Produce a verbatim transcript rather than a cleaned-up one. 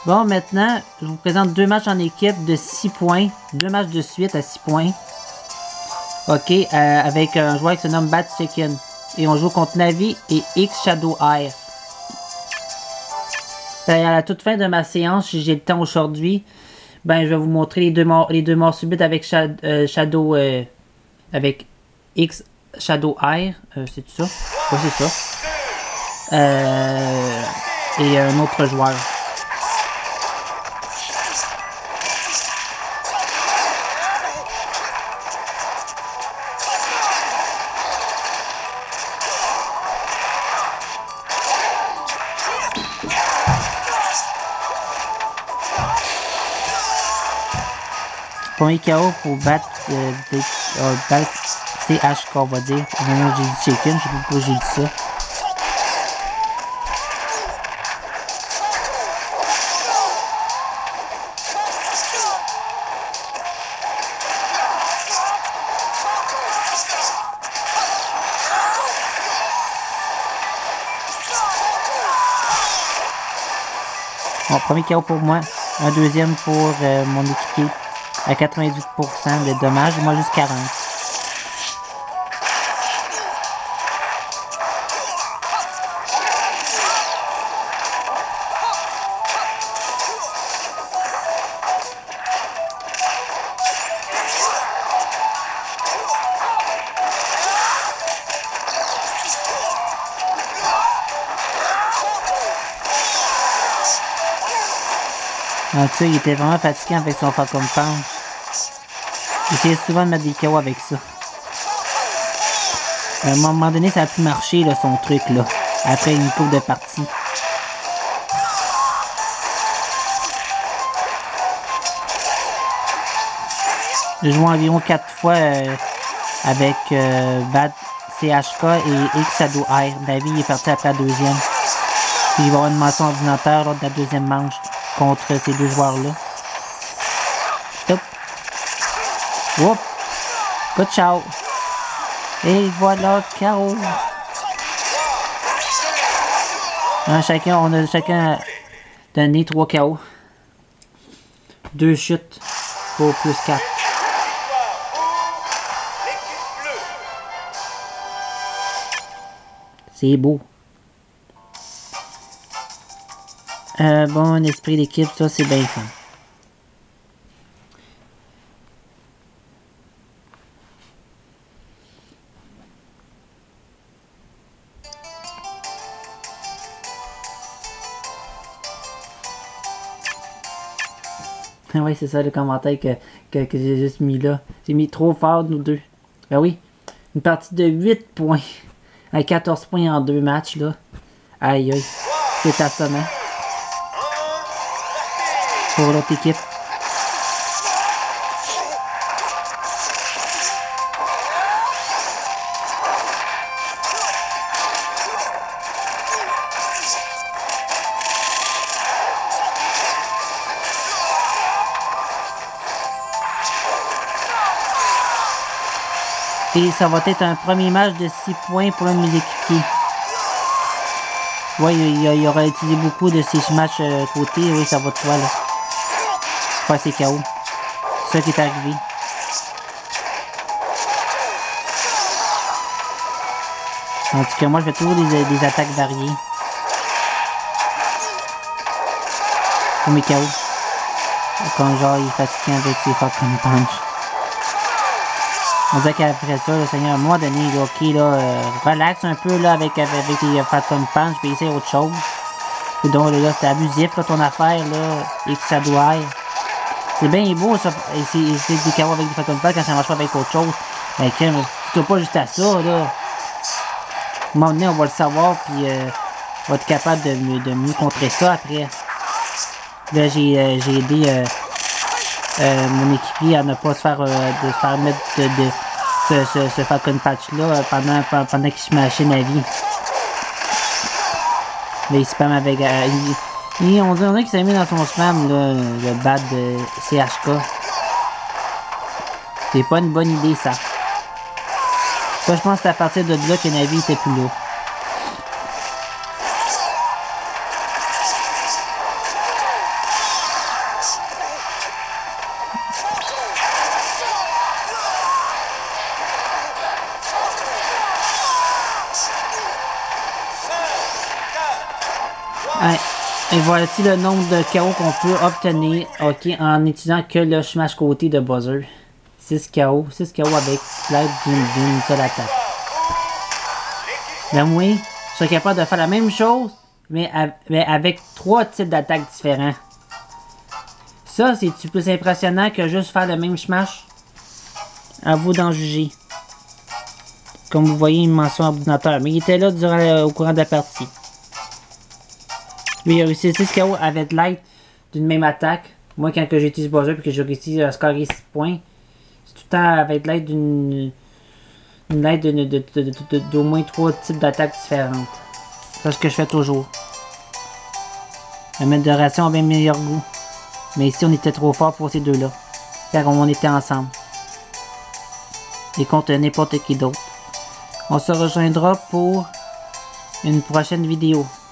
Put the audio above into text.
Bon, maintenant, je vous présente deux matchs en équipe de six points. Deux matchs de suite à six points. Ok, euh, avec un joueur qui se nomme Bad Chicken. Et on joue contre Navi et X Shadow Air. Ben, à la toute fin de ma séance, si j'ai le temps aujourd'hui, ben, je vais vous montrer les deux morts, les deux morts subites avec Shad euh, Shadow... Euh, avec X Shadow Air. Euh, c'est ça? Ouais, c'est ça. Euh, et un autre joueur. Premier K O pour battre euh, euh, bat C H K, on va dire. Maintenant, j'ai dit Chicken, je sais pas pourquoi j'ai dit ça. Bon, premier K O pour moi, un deuxième pour euh, mon équipier à quatre-vingt-dix pour cent de dommages, moi juste quarante. En tout cas, il était vraiment fatigué avec son Falcon Punch. Il essayait souvent de mettre des K O avec ça. À un moment donné, ça a pu marcher, là, son truc, là. Après une couple de parties. J'ai joué environ quatre fois euh, avec euh, Bad C H K et X Shadow Air. David est parti après la deuxième. Puis il va y avoir une mention ordinateur lors de la deuxième manche contre ces deux joueurs-là. Top. Whoop. Good ciao. Et voilà, K O. Hein, chacun, on a chacun donné trois K O. Deux chutes pour plus quatre. C'est beau. Euh, bon, esprit d'équipe, ça c'est bien fun. Oui, c'est ça le commentaire que, que, que j'ai juste mis là. J'ai mis trop fort, nous deux. Ben oui, une partie de huit points. Avec quatorze points en deux matchs, là. Aïe, aïe. C'est assommant. Pour l'autre équipe. Et ça va être un premier match de six points pour un de mes équipiers. Oui, il, il, il aura utilisé beaucoup de ces matchs euh, côté. Oui, ça va de toi, là. Pas c'est K O. C'est ça qui est arrivé. En tout cas, moi, je fais toujours des, des attaques variées. Pour mes K O. Quand genre, il est fatigué avec ses Falcon Punch. On dirait qu'après ça, le Seigneur, à un moment donné, là, ok, là, euh, relax un peu, là, avec, avec, avec les Falcon Punch, puis essayer autre chose. Et donc, là, c'était abusif, là, ton affaire, là, et que ça doit être. C'est bien beau, ça, essayer des K O avec des Falcon Punch quand ça marche pas avec autre chose. Mais crème, tu pas juste à ça, là. À un moment donné, on va le savoir, puis euh, on va être capable de, de mieux contrer ça après. Là, j'ai euh, j'ai aidé euh, euh, mon équipier à ne pas se faire, euh, de se faire mettre de, de ce, ce, ce Falcon Patch-là euh, pendant, pendant qu'il se mâchait Navi. Là, il spam avec... Euh, il, il, on dirait qu'il s'est mis dans son spam, là, le bad de C H K. C'est pas une bonne idée, ça. Moi, je pense que c'est à partir de là que Navi était plus là. Et voici le nombre de K O qu'on peut obtenir, ok, en utilisant que le smash côté de Bowser. six K O, six K O avec l'aide d'une seule attaque. Mais moi, je serais capable de faire la même chose, mais, mais avec trois types d'attaques différents. Ça, c'est plus impressionnant que juste faire le même smash. À vous d'en juger. Comme vous voyez, il mentionne ordinateur, mais il était là durant le, au courant de la partie. Mais il a réussi six K O avec l'aide d'une même attaque. Moi, quand j'utilise Bowser et que j'ai réussi à scorer six points, c'est tout le temps avec l'aide d'une. Une aide d'au moins trois types d'attaques différentes. C'est ce que je fais toujours. L'amélioration a bien meilleur goût. Mais ici, on était trop fort pour ces deux-là. Quand on était ensemble. Et contre n'importe qui d'autre. On se rejoindra pour une prochaine vidéo.